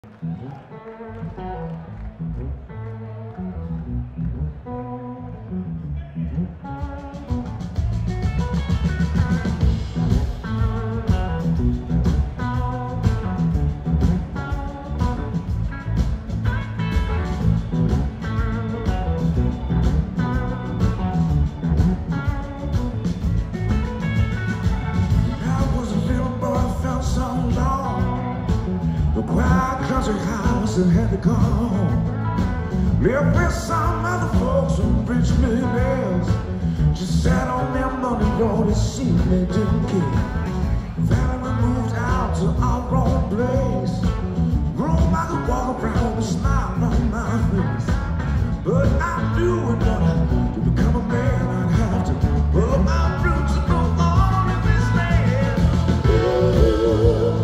Country house and had to go home. Lived with some other folks from rich millionaires. Just sat on their money, Lord, it seemed they didn't care. Then we moved out to our own place. Room I could walk around with a smile on my face. But I knew in order to become a man, I'd have to pull my roots and go on in this land. Ooh,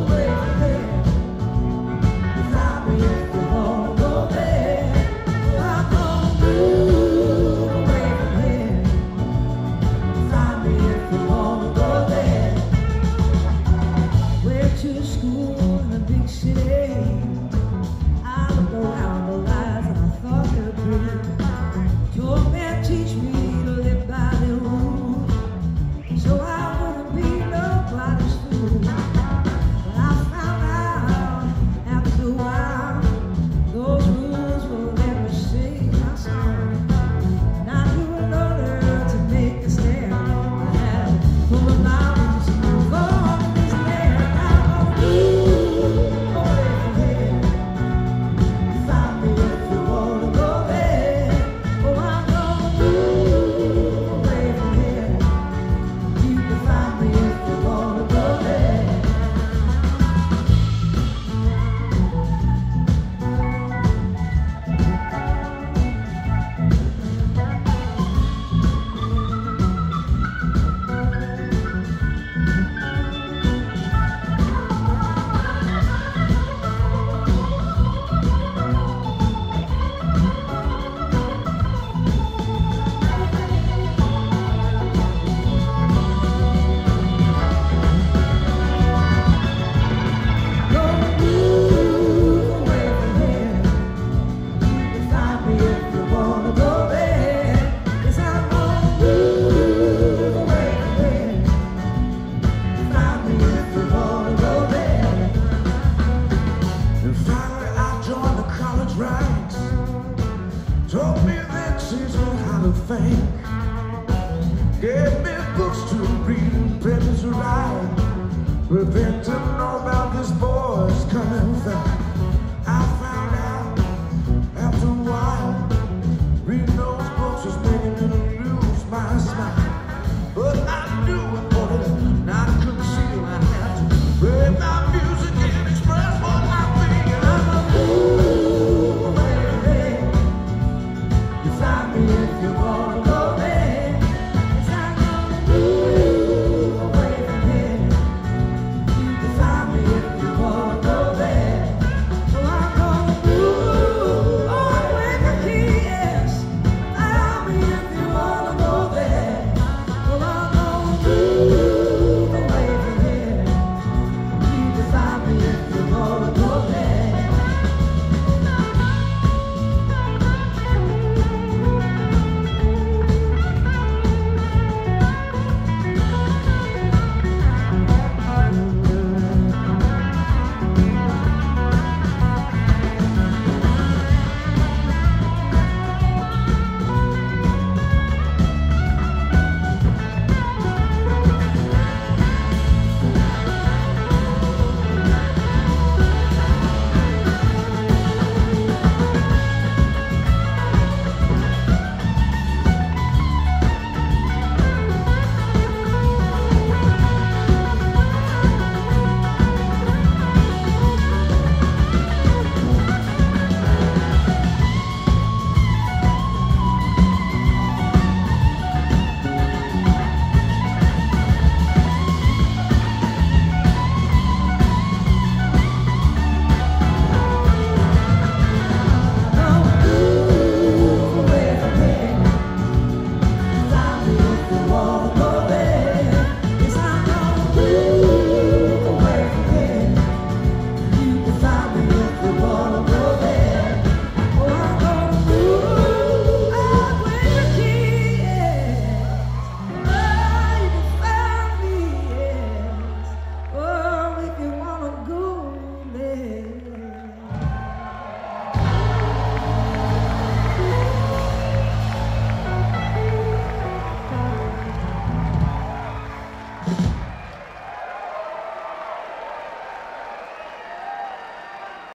told me that she's learned how to think. Gave me books to read and papers to write. But then to know about this boy's coming